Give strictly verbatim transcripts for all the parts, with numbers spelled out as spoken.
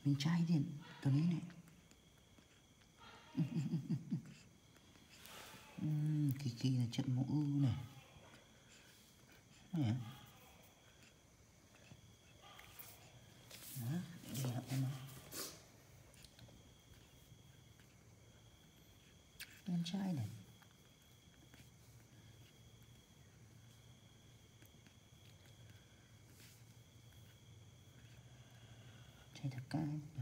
miếng chai điệnตัวนี้เนี่ยkỳ kỳ là chất mẫu ưu này nè đó đi học em miếng chai này chai thật cay này.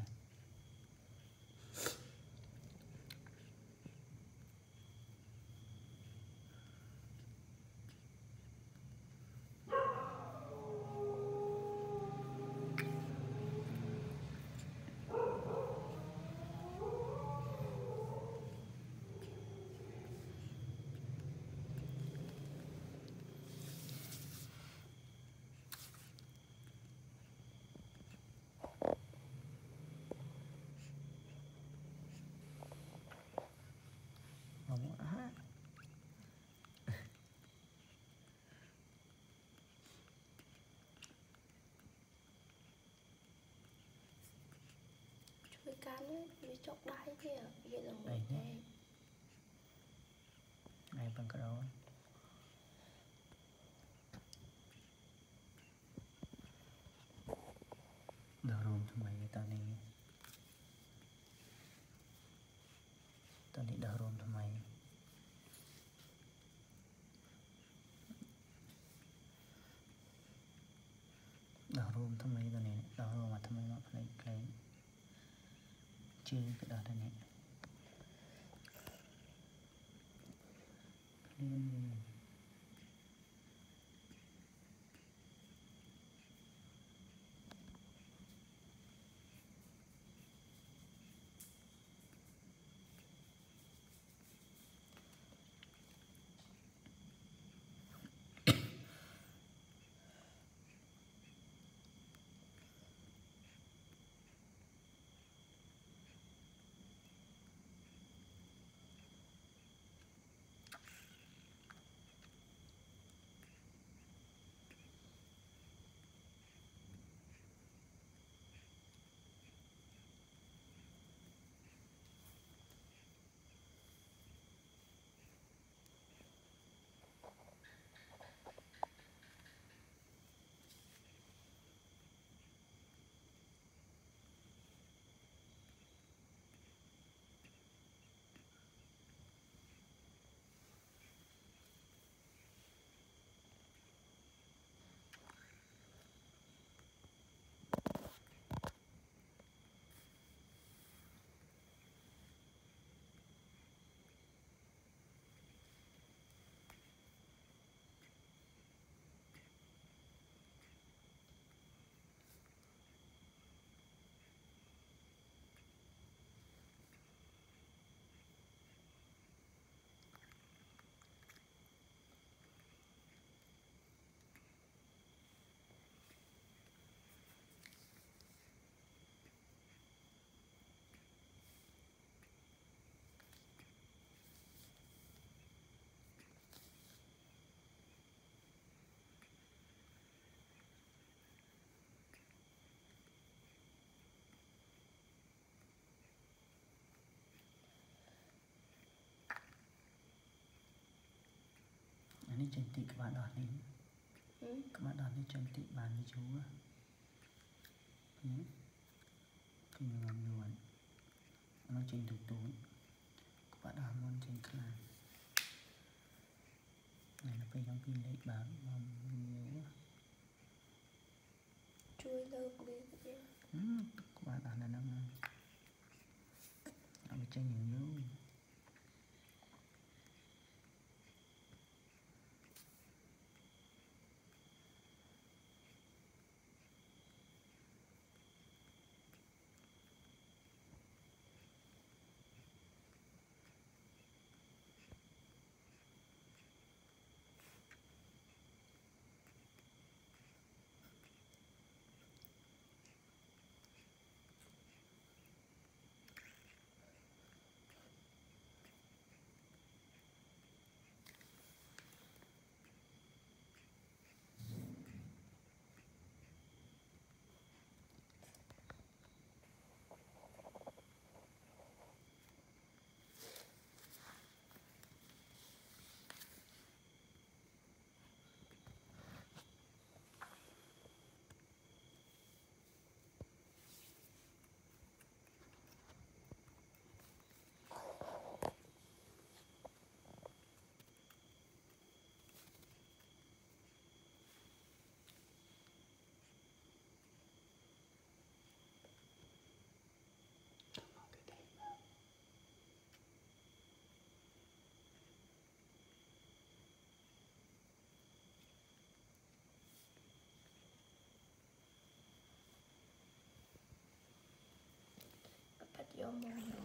Chui cán ấy, vì chọc đáy kìa, vậy là đây nhé này bằng cái đó đào rômทำไมตอนนี้ตอนนี้ดาวรมทำไมดาวรมทำไมตอนนี้ดาวรมมาทำไมมาอะไรใครชื่อกระดาษอันนี้เล่นอันนี้cantik các bạn đọt đi ừ. Các bạn đọt đi cantik bàn với chú á ừ. Cái người làm nhuận nó trên thực tốn các bạn đọt môn trên khăn này là phải đóng pin lấy bán mà nhiều chui lâu đi ừ. Các bạn đọt là nó nó bị chơi nhiều lâu យកមក